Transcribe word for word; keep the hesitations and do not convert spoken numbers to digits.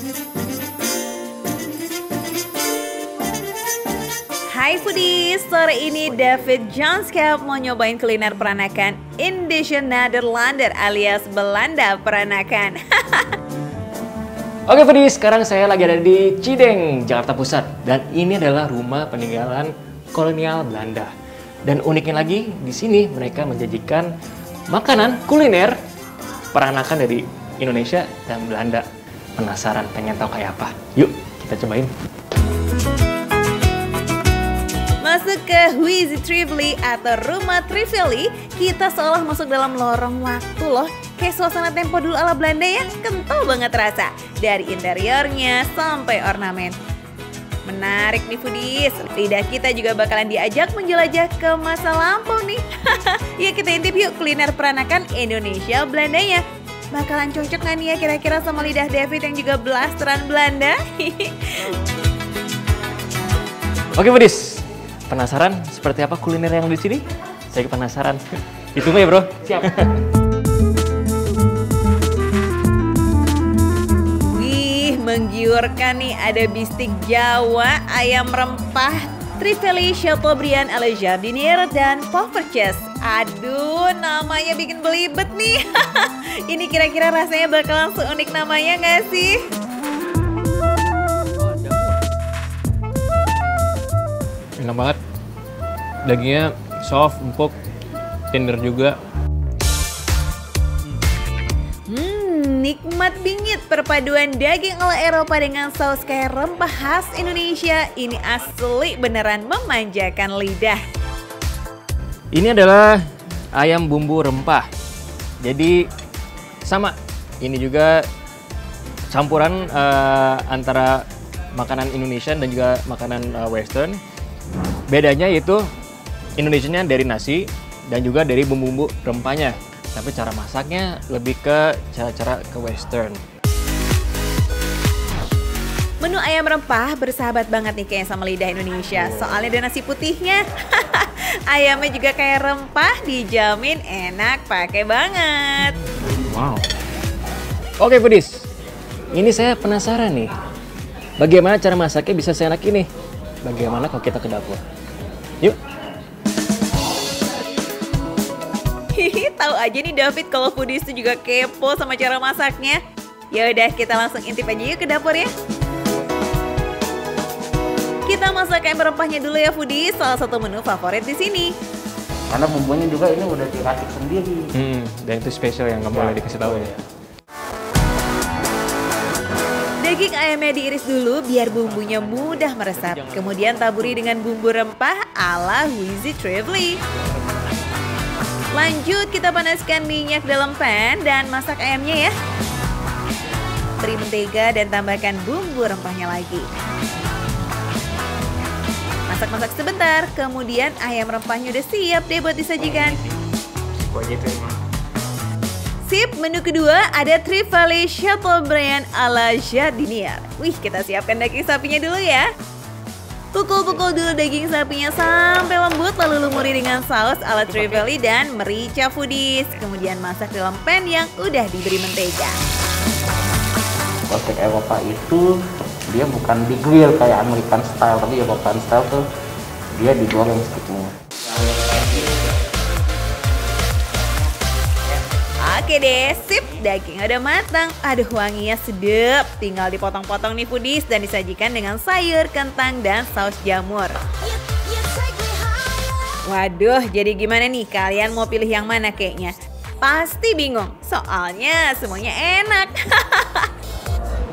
Hai foodies, sore ini David Janskap mau nyobain kuliner peranakan Indische Nederlander alias Belanda peranakan. Oke foodies, sekarang saya lagi ada di Cideng, Jakarta Pusat. Dan ini adalah rumah peninggalan kolonial Belanda. Dan uniknya lagi, di sini mereka menjajikan makanan kuliner peranakan dari Indonesia dan Belanda. Penasaran pengen tahu kayak apa? Yuk kita cobain. Masuk ke Huizi Trively atau Rumah Trively, kita seolah masuk dalam lorong waktu loh. Kayak suasana tempo dulu ala Belanda ya, kental banget rasa. Dari interiornya sampai ornamen. Menarik nih foodies, lidah kita juga bakalan diajak menjelajah ke masa lampau nih. Yuk kita intip yuk kuliner peranakan Indonesia Belandanya. Bakalan cocok gak nih ya kira-kira sama lidah David yang juga blasteran Belanda? Oke foodies, penasaran seperti apa kuliner yang di sini? Saya penasaran. Ditunggu ya bro. Siap. Wih, menggiurkan nih, ada bistik Jawa, ayam rempah, Trively Chateaubriand ala Jardinier, dan Poffertjes. Aduh, namanya bikin belibet nih. Ini kira-kira rasanya bakalan seunik namanya nggak sih? Enak banget. Dagingnya soft, empuk, tender juga. Hmm, nikmat bingit perpaduan daging ala Eropa dengan saus kayak rempah khas Indonesia. Ini asli beneran memanjakan lidah. Ini adalah ayam bumbu rempah. Jadi sama, ini juga campuran uh, antara makanan Indonesian dan juga makanan uh, Western. Bedanya yaitu Indonesianya dari nasi dan juga dari bumbu-bumbu rempahnya. Tapi cara masaknya lebih ke cara-cara ke Western. Menu ayam rempah bersahabat banget nih kayaknya sama lidah Indonesia. Soalnya ada nasi putihnya. Ayamnya juga kayak rempah, dijamin enak pakai banget. Wow. Oke foodies, ini saya penasaran nih. Bagaimana cara masaknya bisa seenak ini? Bagaimana kalau kita ke dapur? Yuk. Hihi, tahu aja nih David kalau foodies itu juga kepo sama cara masaknya. Ya udah, kita langsung intip aja yuk ke dapur ya. Kita masak ayam rempahnya dulu ya foodies, salah satu menu favorit di sini. Karena bumbunya juga ini udah diracik sendiri. Hmm, dan itu spesial yang nggak boleh dikasih tahu ya. Daging ayamnya diiris dulu biar bumbunya mudah meresap. Kemudian taburi dengan bumbu rempah ala Huizi Trively. Lanjut kita panaskan minyak dalam pan dan masak ayamnya ya. Beri mentega dan tambahkan bumbu rempahnya lagi. Masak-masak sebentar, kemudian ayam rempahnya udah siap deh buat disajikan. Sip, menu kedua ada Trively Chateaubriand ala Jardinier. Wih, kita siapkan daging sapinya dulu ya. Pukul-pukul dulu daging sapinya sampai lembut, lalu lumuri dengan saus ala Trively dan merica foodies. Kemudian masak dalam pan yang udah diberi mentega. Steak Eropa itu dia bukan di grill kayak American style, tapi European style tuh dia digoreng steaknya. Oke deh, sip, daging udah matang. Aduh, wanginya sedap. Tinggal dipotong-potong nih foodies dan disajikan dengan sayur, kentang, dan saus jamur. Waduh, jadi gimana nih? Kalian mau pilih yang mana kayaknya? Pasti bingung, soalnya semuanya enak.